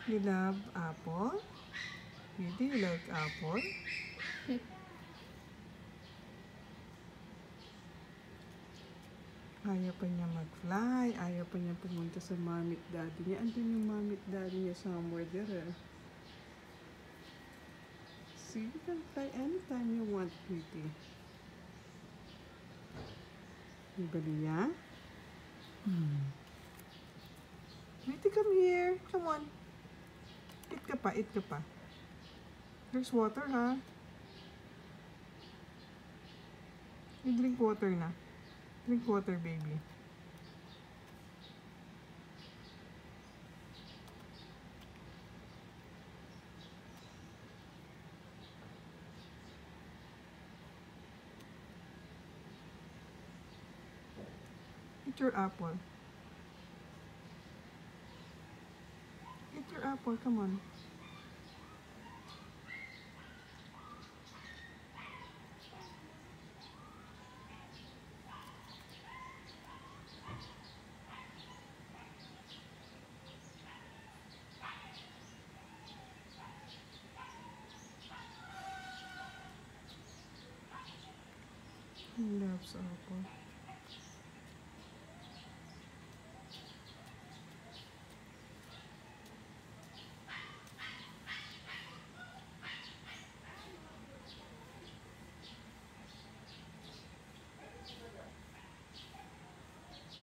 You love apple? Tweety, you like apple? Ayaw pa niya mag-fly. Ayaw pa niya pumunta sa mommy at daddy niya. Andun yung mommy at daddy niya somewhere there. See, you can fly anytime you want, Tweety. Baliya? Tweety, come here. Come on. Eat ka pa, eat ka pa. There's water, ha? You drink water na. Drink water, baby. Eat your apple. Eat your apple, come on. He loves apple.